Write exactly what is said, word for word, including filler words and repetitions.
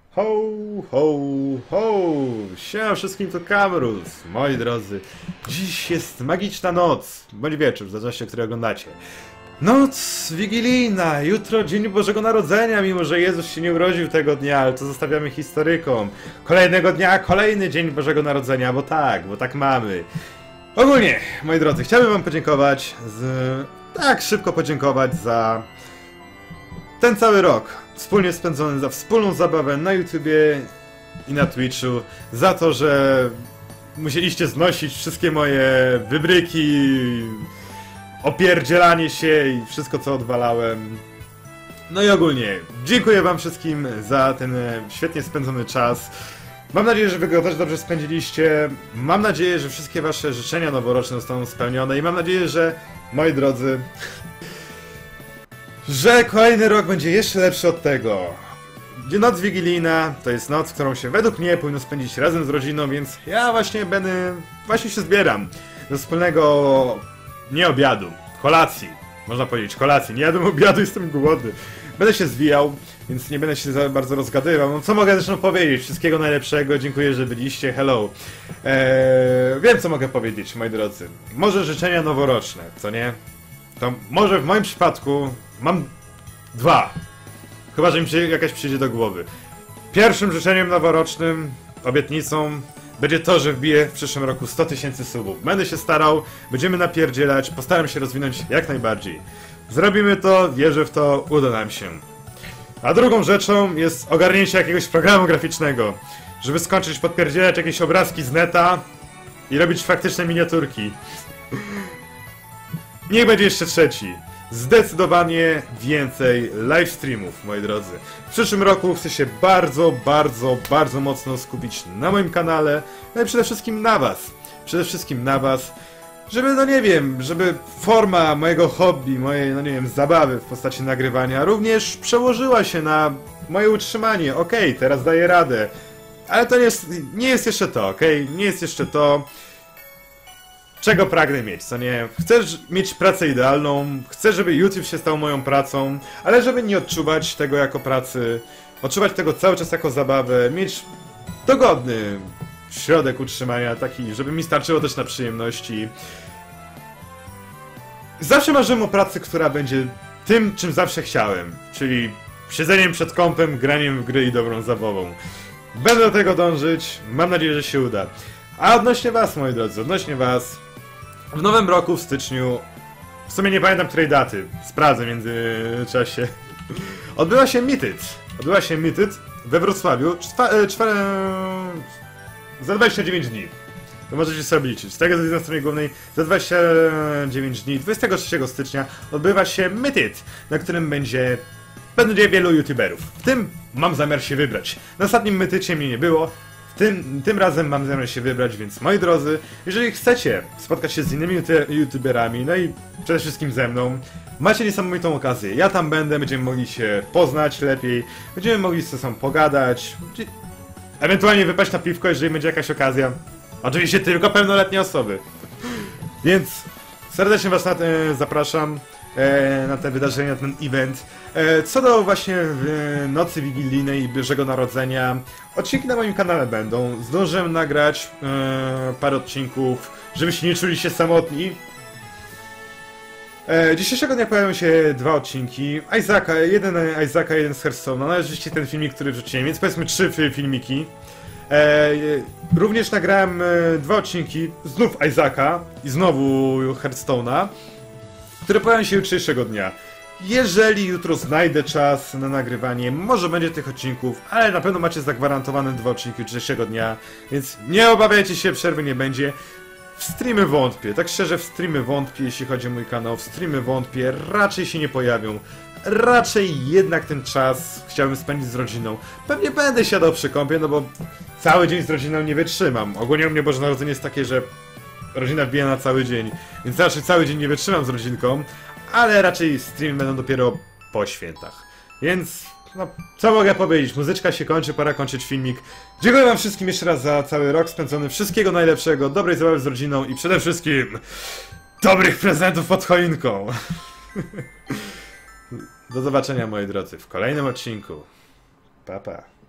Ho, ho, ho! Siema wszystkim, to Kamrus, moi drodzy. Dziś jest magiczna noc, bądź wieczór, zależnie, który oglądacie. Noc wigilijna, jutro Dzień Bożego Narodzenia, mimo że Jezus się nie urodził tego dnia, ale to zostawiamy historykom. Kolejnego dnia, kolejny Dzień Bożego Narodzenia, bo tak, bo tak mamy. Ogólnie, moi drodzy, chciałbym wam podziękować, z... tak szybko podziękować za ten cały rok wspólnie spędzony, za wspólną zabawę na YouTubie i na Twitchu, za to, że musieliście znosić wszystkie moje wybryki, opierdzielanie się i wszystko, co odwalałem. No i ogólnie, dziękuję wam wszystkim za ten świetnie spędzony czas. Mam nadzieję, że wy go też dobrze spędziliście. Mam nadzieję, że wszystkie wasze życzenia noworoczne zostaną spełnione i mam nadzieję, że, moi drodzy, że kolejny rok będzie jeszcze lepszy od tego. Noc wigilijna to jest noc, którą się według mnie powinno spędzić razem z rodziną, więc ja właśnie będę, właśnie się zbieram do wspólnego, nie obiadu, kolacji, można powiedzieć kolacji, nie jadłem obiadu, jestem głodny. Będę się zwijał, więc nie będę się za bardzo rozgadywał. No co mogę zresztą powiedzieć? Wszystkiego najlepszego, dziękuję, że byliście, hello. Eee, wiem, co mogę powiedzieć, moi drodzy. Może życzenia noworoczne, co nie? To może w moim przypadku mam dwa. Chyba, że mi się jakaś przyjdzie do głowy. Pierwszym życzeniem noworocznym, obietnicą, będzie to, że wbiję w przyszłym roku sto tysięcy subów. Będę się starał, będziemy napierdzielać, postaram się rozwinąć jak najbardziej. Zrobimy to, wierzę w to, uda nam się. A drugą rzeczą jest ogarnięcie jakiegoś programu graficznego, żeby skończyć podpierdzielać jakieś obrazki z neta i robić faktyczne miniaturki. Niech będzie jeszcze trzeci. Zdecydowanie więcej live streamów, moi drodzy. W przyszłym roku chcę się bardzo, bardzo, bardzo mocno skupić na moim kanale, no i przede wszystkim na was. Przede wszystkim na was, żeby, no nie wiem, żeby forma mojego hobby, mojej, no nie wiem, zabawy w postaci nagrywania również przełożyła się na moje utrzymanie. Okej, okay, teraz daję radę, ale to nie jest, nie jest jeszcze to, okej? Okay? Nie jest jeszcze to, czego pragnę mieć, co nie? Chcę mieć pracę idealną, chcę, żeby YouTube się stał moją pracą, ale żeby nie odczuwać tego jako pracy, odczuwać tego cały czas jako zabawę, mieć dogodny środek utrzymania, taki, żeby mi starczyło też na przyjemności. Zawsze marzyłem o pracy, która będzie tym, czym zawsze chciałem, czyli siedzeniem przed kompem, graniem w gry i dobrą zabawą. Będę do tego dążyć, mam nadzieję, że się uda. A odnośnie was, moi drodzy, odnośnie was, w nowym roku, w styczniu, w sumie nie pamiętam której daty, sprawdzę w międzyczasie, odbyła się Meetit. Odbyła się Meetit we Wrocławiu, czwa, za dwadzieścia dziewięć dni. To możecie sobie liczyć. Z tego jest na stronie głównej za dwadzieścia dziewięć dni, dwudziestego trzeciego stycznia odbywa się Meetit, na którym będzie będzie wielu youtuberów. W tym mam zamiar się wybrać. Na ostatnim Meeticie mnie nie było. Tym, tym razem mam zamiar się wybrać, więc moi drodzy, jeżeli chcecie spotkać się z innymi youtuberami, no i przede wszystkim ze mną, macie niesamowitą okazję. Ja tam będę, będziemy mogli się poznać lepiej, będziemy mogli ze sobą pogadać, ewentualnie wypaść na piwko, jeżeli będzie jakaś okazja. Oczywiście tylko pełnoletnie osoby. Więc serdecznie was na te, zapraszam e, na te wydarzenia, na ten event. E, co do właśnie e, nocy wigilijnej i Bożego Narodzenia, odcinki na moim kanale będą. Zdążę nagrać e, parę odcinków, żebyście nie czuli się samotni. E, dzisiejszego dnia pojawią się dwa odcinki. Isaaca, jeden Isaaca, jeden z Hearthstone'a. No oczywiście ten filmik, który wrzuciłem, więc powiedzmy trzy filmiki. E, również nagrałem e, dwa odcinki, znów Isaaca i znowu Hearthstone'a, które pojawią się jutrzejszego dnia. Jeżeli jutro znajdę czas na nagrywanie, może będzie tych odcinków, ale na pewno macie zagwarantowane dwa odcinki jutrzejszego dnia, więc nie obawiajcie się, przerwy nie będzie. W streamy wątpię, tak szczerze w streamy wątpię, jeśli chodzi o mój kanał, w streamy wątpię, raczej się nie pojawią. Raczej jednak ten czas chciałbym spędzić z rodziną. Pewnie będę siadał przy kąpie, no bo cały dzień z rodziną nie wytrzymam. Ogólnie u mnie Boże Narodzenie jest takie, że rodzina wbija na cały dzień, więc raczej cały dzień nie wytrzymam z rodzinką, ale raczej streamy będą dopiero po świętach. Więc, no, co mogę powiedzieć? Muzyczka się kończy, pora kończyć filmik. Dziękuję wam wszystkim jeszcze raz za cały rok spędzony. Wszystkiego najlepszego, dobrej zabawy z rodziną i przede wszystkim dobrych prezentów pod choinką. Do zobaczenia, moi drodzy, w kolejnym odcinku. Pa, pa.